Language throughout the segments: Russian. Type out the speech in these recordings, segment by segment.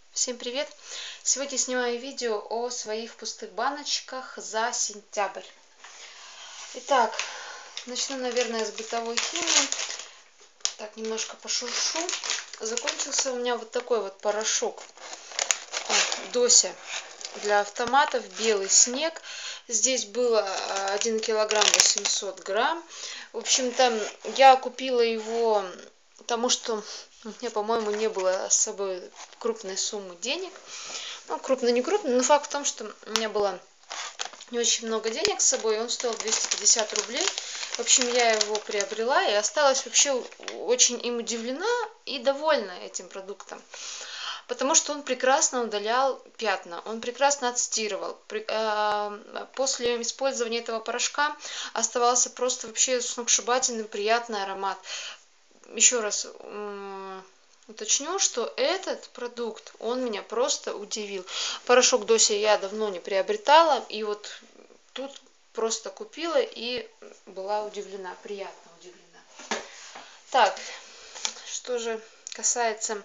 Всем привет! Сегодня снимаю видео о своих пустых баночках за сентябрь. Итак, начну, наверное, с бытовой химии. Так, немножко пошуршу. Закончился у меня вот такой вот порошок Дося для автоматов, белый снег. Здесь было 1 килограмм 800 грамм. В общем-то, я купила его, потому что у меня, по-моему, не было с собой крупной суммы денег. Ну, крупно, не крупно, но факт в том, что у меня было не очень много денег с собой, и он стоил 250 рублей. В общем, я его приобрела и осталась вообще очень им удивлена и довольна этим продуктом. Потому что он прекрасно удалял пятна, он прекрасно отстирывал. После использования этого порошка оставался просто вообще сногсшибательный приятный аромат. Еще раз уточню, что этот продукт, он меня просто удивил. Порошок Дося я давно не приобретала, и вот тут просто купила и была удивлена, приятно удивлена. Так, что же касается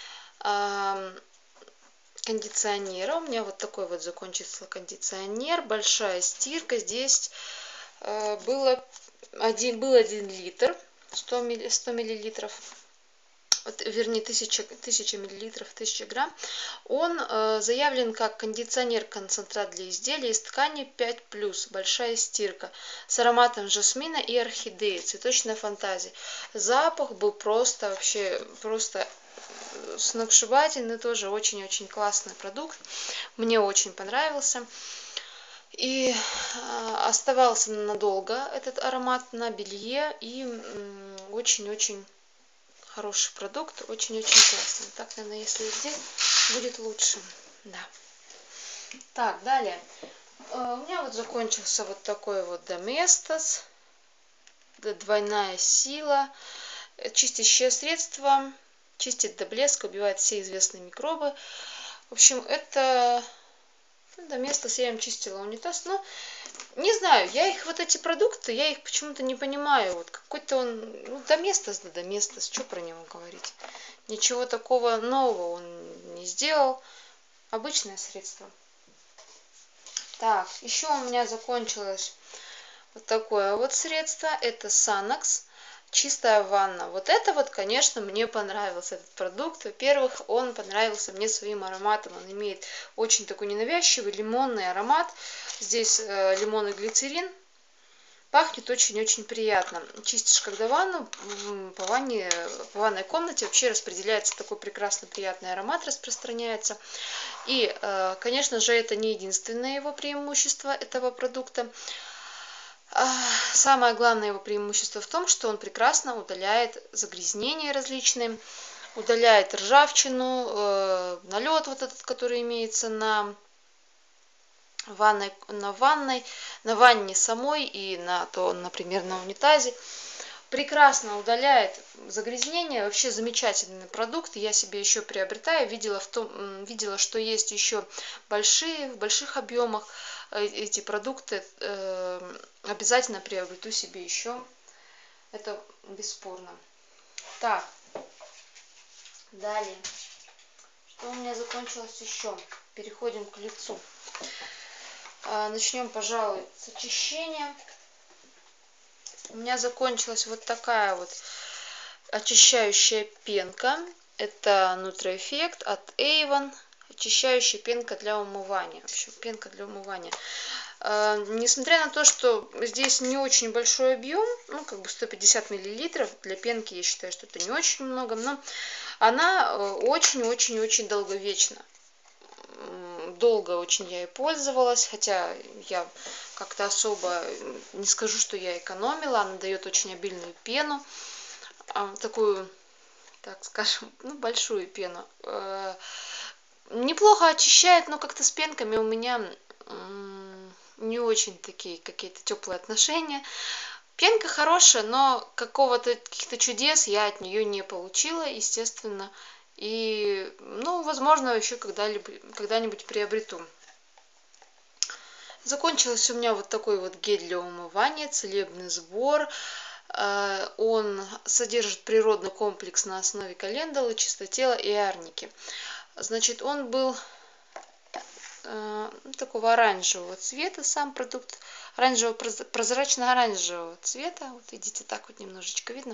кондиционера, у меня вот такой вот закончился кондиционер, большая стирка. Здесь был 1 литр, 100 миллилитров, вернее 1000 миллилитров, 1000 грамм. Он заявлен как кондиционер-концентрат для изделий из ткани 5+, большая стирка, с ароматом жасмина и орхидеи, цветочная фантазия. Запах был просто вообще сногсшибательный, тоже очень-очень классный продукт. Мне очень понравился. И оставался надолго этот аромат на белье, и очень-очень хороший продукт, очень-очень классный. Так, наверное, если здесь будет лучше. Да. Так, далее. У меня вот закончился вот такой вот Доместос. Двойная сила. Чистящее средство. Чистит до блеска, убивает все известные микробы. В общем, это Доместос, я им чистила унитаз. Но не знаю, я их, вот эти продукты, я их почему-то не понимаю. Вот какой-то он, ну, Доместос, да Доместос, что про него говорить? Ничего такого нового он не сделал. Обычное средство. Так, еще у меня закончилось вот такое вот средство. Это Санокс. Чистая ванна. Вот это вот, конечно, мне понравился этот продукт. Во-первых, он понравился мне своим ароматом. Он имеет очень такой ненавязчивый лимонный аромат. Здесь лимон и глицерин. Пахнет очень-очень приятно. Чистишь когда ванну, по ванной комнате вообще распределяется такой прекрасно приятный аромат, распространяется. И, конечно же, это не единственное его преимущество этого продукта. Самое главное его преимущество в том, что он прекрасно удаляет загрязнения различные, удаляет ржавчину, налет вот этот, который имеется на ванне самой и например, на унитазе. Прекрасно удаляет загрязнения. Вообще замечательный продукт. Я себе еще приобретаю. Видела, что есть еще в больших объемах эти продукты. Обязательно приобрету себе еще. Это бесспорно. Так, далее. Что у меня закончилось еще? Переходим к лицу. Начнем, пожалуй, с очищения. У меня закончилась вот такая вот очищающая пенка. Это Нутроэффект от Avon. Очищающая пенка для умывания. Вообще, пенка для умывания. Несмотря на то, что здесь не очень большой объем, ну, как бы 150 миллилитров, для пенки я считаю, что это не очень много, но она очень-очень-очень долговечна. Долго очень я и пользовалась, хотя я как-то особо не скажу, что я экономила. Она дает очень обильную пену, такую, так скажем, ну, большую пену. Неплохо очищает, но как-то с пенками у меня не очень такие какие-то теплые отношения. Пенка хорошая, но каких-то чудес я от нее не получила, естественно. И, ну, возможно, еще когда-нибудь приобрету. Закончился у меня вот такой вот гель для умывания, целебный сбор. Он содержит природный комплекс на основе календулы, чистотела и арники. Значит, он был такого оранжевого цвета, сам продукт оранжевого, прозрачно-оранжевого цвета. Вот видите, так вот немножечко видно.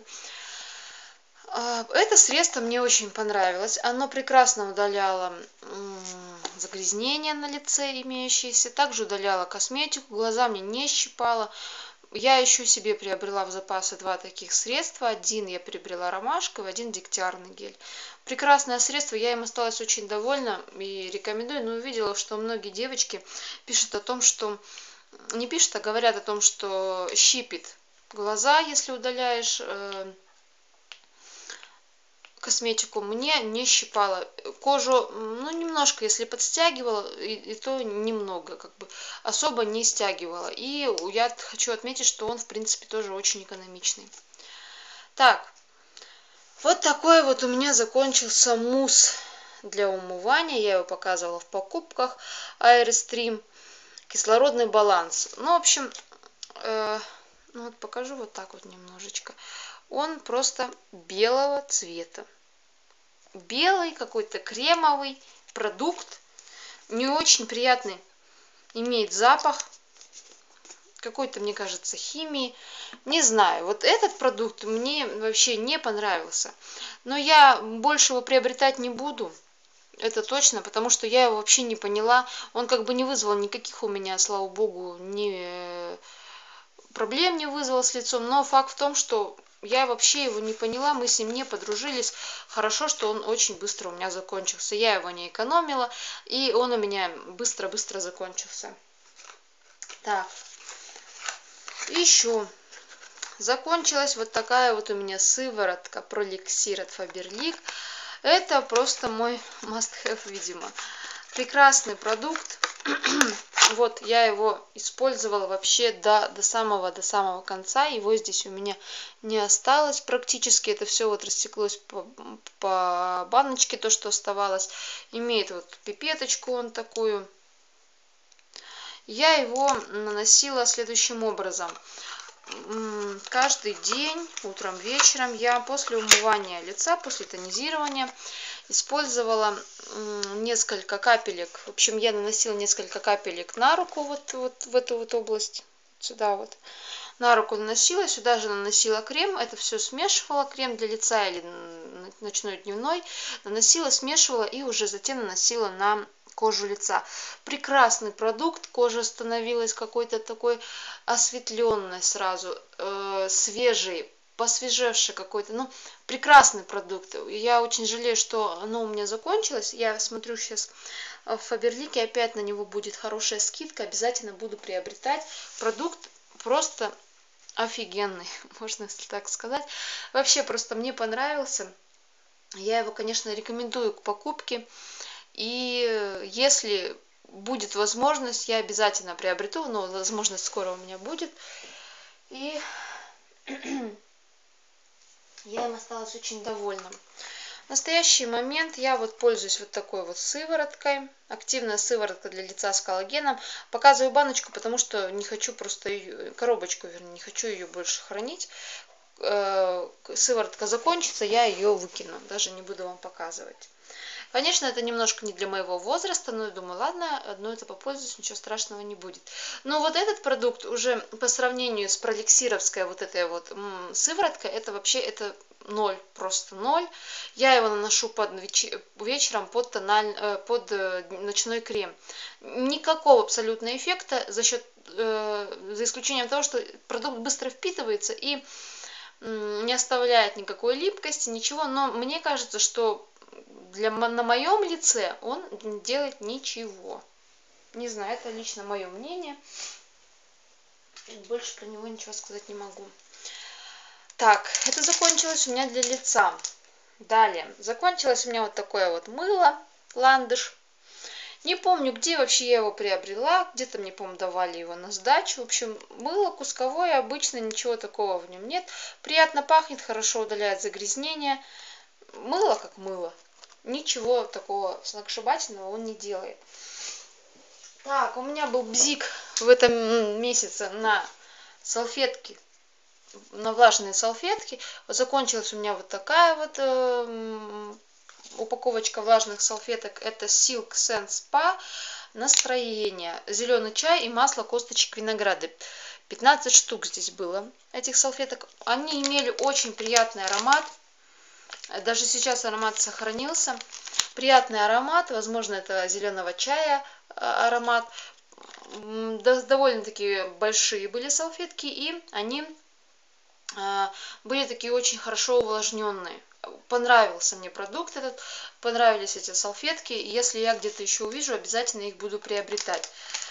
Это средство мне очень понравилось. Оно прекрасно удаляло загрязнения на лице имеющиеся, также удаляло косметику, глаза мне не щипало. Я еще себе приобрела в запасы 2 таких средства. Один я приобрела ромашковый, один дегтярный гель. Прекрасное средство, я им осталась очень довольна и рекомендую. Но увидела, что многие девочки пишут о том, что... Не пишут, а говорят о том, что щипит глаза, если удаляешь косметику. Мне не щипало кожу, ну немножко, если подстягивала, и то немного, как бы особо не стягивала. И я хочу отметить, что он в принципе тоже очень экономичный. Так, вот такой вот у меня закончился мусс для умывания. Я его показывала в покупках. Airstream кислородный баланс. Ну, в общем, ну вот покажу вот так вот немножечко. Он просто белого цвета. Белый, какой-то кремовый продукт. Не очень приятный. Имеет запах. Какой-то, мне кажется, химии. Не знаю. Вот этот продукт мне вообще не понравился. Но я больше его приобретать не буду. Это точно, потому что я его вообще не поняла. Он как бы не вызвал никаких у меня, слава богу, проблем не вызвал с лицом. Но факт в том, что я вообще его не поняла, мы с ним не подружились. Хорошо, что он очень быстро у меня закончился. Я его не экономила, и он у меня быстро-быстро закончился. Так, еще закончилась вот такая вот у меня сыворотка Проликсир от Faberlic. Это просто мой must-have, видимо. Прекрасный продукт. Вот, я его использовала вообще до самого конца. Его здесь у меня не осталось практически. Это все вот растеклось по баночке, то, что оставалось. Имеет вот пипеточку он такую. Я его наносила следующим образом. Каждый день, утром, вечером, я после умывания лица, после тонизирования использовала несколько капелек. В общем, я наносила несколько капелек на руку, вот в эту вот область, сюда вот. На руку наносила, сюда же наносила крем. Это все смешивала, крем для лица или ночной, дневной. Наносила, смешивала и уже затем наносила на кожу лица. Прекрасный продукт, кожа становилась какой-то такой осветленной сразу, свежей, посвежевший какой-то, ну, прекрасный продукт. Я очень жалею, что оно у меня закончилось. Я смотрю сейчас в Фаберлике, опять на него будет хорошая скидка, обязательно буду приобретать. Продукт просто офигенный, можно так сказать. Вообще просто мне понравился. Я его, конечно, рекомендую к покупке. И если будет возможность, я обязательно приобрету, но возможность скоро у меня будет. И я им осталась очень довольна. В настоящий момент я вот пользуюсь вот такой вот сывороткой. Активная сыворотка для лица с коллагеном. Показываю баночку, потому что не хочу просто ее, коробочку, вернее, не хочу ее больше хранить. Сыворотка закончится, я ее выкину. Даже не буду вам показывать. Конечно, это немножко не для моего возраста, но я думаю, ладно, одно это попользуюсь, ничего страшного не будет. Но вот этот продукт уже по сравнению с проликсировской вот этой вот сывороткой, это вообще это ноль, просто ноль. Я его наношу вечером под ночной крем. Никакого абсолютно эффекта за исключением того, что продукт быстро впитывается и не оставляет никакой липкости, ничего. Но мне кажется, что на моем лице он не делает ничего. Не знаю, это лично мое мнение. Больше про него ничего сказать не могу. Так, это закончилось у меня для лица. Далее, закончилось у меня вот такое вот мыло, ландыш. Не помню, где вообще я его приобрела. Где-то мне, по-моему, давали его на сдачу. В общем, мыло кусковое, обычно ничего такого в нем нет. Приятно пахнет, хорошо удаляет загрязнения. Мыло как мыло. Ничего такого сногсшибательного он не делает. Так, у меня был бзик в этом месяце на салфетки, на влажные салфетки. Вот закончилась у меня вот такая вот упаковочка влажных салфеток. Это Silk Sense Spa. Настроение. Зеленый чай и масло косточек винограда. 15 штук здесь было этих салфеток. Они имели очень приятный аромат. Даже сейчас аромат сохранился. Приятный аромат. Возможно, это зеленого чая аромат. Довольно-таки большие были салфетки. И они были такие очень хорошо увлажненные. Понравился мне продукт этот. Понравились эти салфетки. Если я где-то еще увижу, обязательно их буду приобретать.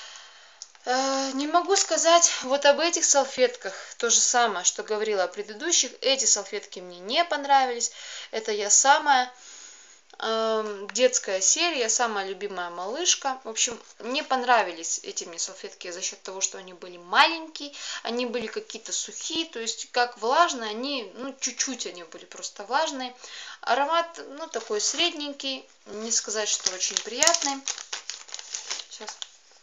Не могу сказать вот об этих салфетках то же самое, что говорила о предыдущих. Эти салфетки мне не понравились. Это я самая детская серия, самая любимая малышка. В общем, не понравились эти мне салфетки за счет того, что они были маленькие, они были какие-то сухие, то есть как влажные, они, ну, чуть-чуть они были просто влажные. Аромат, ну, такой средненький, не сказать, что очень приятный. Сейчас.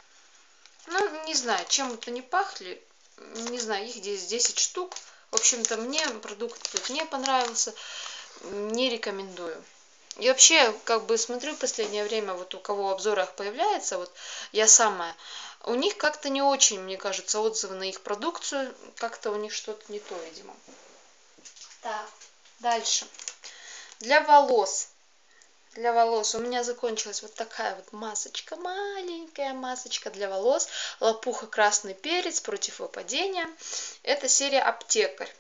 Ну, не знаю, чем это не пахли, не знаю, их здесь 10 штук. В общем-то, мне продукт тут не понравился, не рекомендую. И вообще, как бы смотрю в последнее время, вот у кого в обзорах появляется, вот я самая, у них как-то не очень, мне кажется, отзывы на их продукцию, как-то у них что-то не то, видимо. Так, дальше. Для волос. Для волос у меня закончилась вот такая вот масочка, маленькая масочка для волос. Лопуха красный перец против выпадения. Это серия Аптекарь.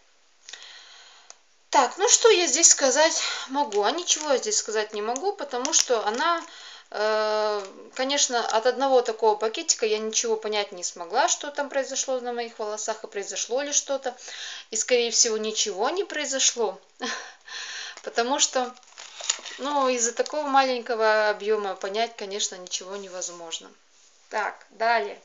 Так, ну что я здесь сказать могу? А ничего я здесь сказать не могу, потому что она, конечно, от одного такого пакетика я ничего понять не смогла, что там произошло на моих волосах, и произошло ли что-то. И, скорее всего, ничего не произошло, потому что, ну, из-за такого маленького объема понять, конечно, ничего невозможно. Так, далее.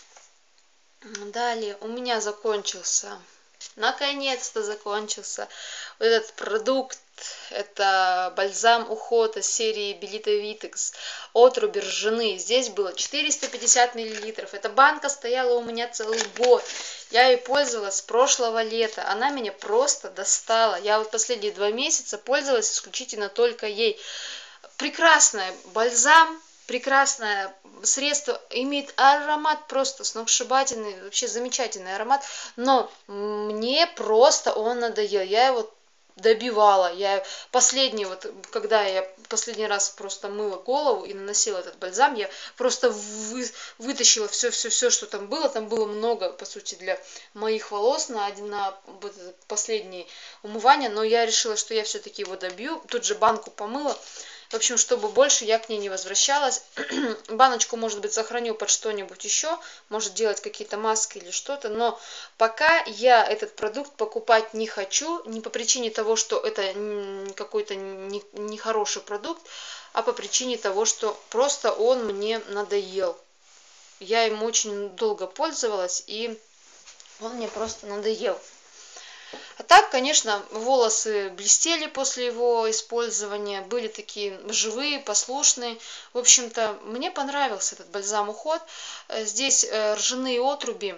Далее у меня закончился... Наконец-то закончился этот продукт. Это бальзам уход из серии Белита Витекс от Рубержены. Здесь было 450 миллилитров. Эта банка стояла у меня целый год. Я ей пользовалась с прошлого лета. Она меня просто достала. Я вот последние 2 месяца пользовалась исключительно только ей. Прекрасный бальзам. Прекрасное средство, имеет аромат просто сногсшибательный, вообще замечательный аромат, но мне просто он надоел, я его добивала, я последний, вот когда я последний раз просто мыла голову и наносила этот бальзам, я просто вытащила все, что там было много, по сути, для моих волос на последнее умывание, но я решила, что я все-таки его добью, тут же банку помыла. В общем, чтобы больше я к ней не возвращалась. Баночку, может быть, сохраню под что-нибудь еще. Может, делать какие-то маски или что-то. Но пока я этот продукт покупать не хочу. Не по причине того, что это какой-то нехороший продукт. А по причине того, что просто он мне надоел. Я им очень долго пользовалась. И он мне просто надоел. А так, конечно, волосы блестели после его использования, были такие живые, послушные. В общем-то, мне понравился этот бальзам уход. Здесь ржаные отруби.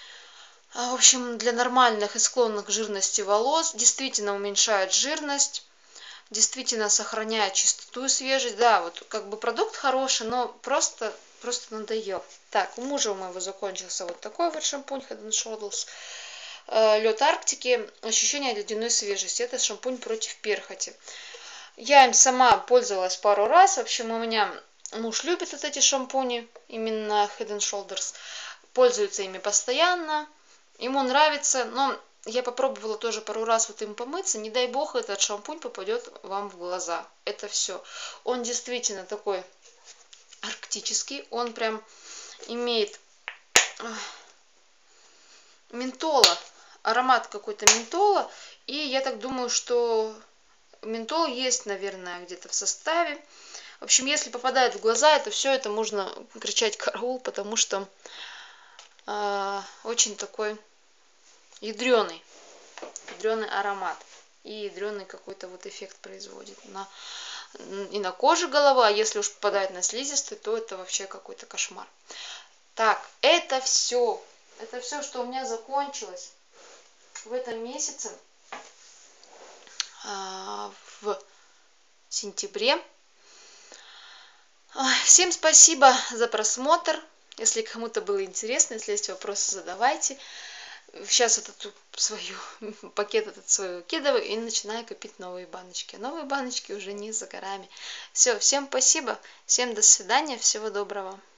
В общем, для нормальных и склонных к жирности волос действительно уменьшает жирность, действительно сохраняет чистоту и свежесть. Да, вот как бы продукт хороший, но просто надоел. Так, у мужа у моего закончился вот такой вот шампунь Head and Shoulders. Лед Арктики, ощущение ледяной свежести. Это шампунь против перхоти. Я им сама пользовалась пару раз. В общем, у меня муж любит вот эти шампуни, именно Head and Shoulders. Пользуется ими постоянно. Ему нравится, но я попробовала тоже пару раз вот им помыться. Не дай бог, этот шампунь попадет вам в глаза. Это все. Он действительно такой арктический. Он прям имеет ментола. Аромат какой-то ментола, и я так думаю, что ментол есть, наверное, где-то в составе. В общем, если попадает в глаза, это все, это можно кричать караул, потому что очень такой ядреный аромат и ядреный какой-то вот эффект производит и на коже голова, а если уж попадает на слизистый, то это вообще какой-то кошмар. Так, это все, что у меня закончилось в этом месяце в сентябре. Всем спасибо за просмотр. Если кому-то было интересно, если есть вопросы, задавайте. Сейчас пакет этот свой выкидываю и начинаю копить новые баночки. Новые баночки уже не за горами. Все, всем спасибо, всем до свидания, всего доброго.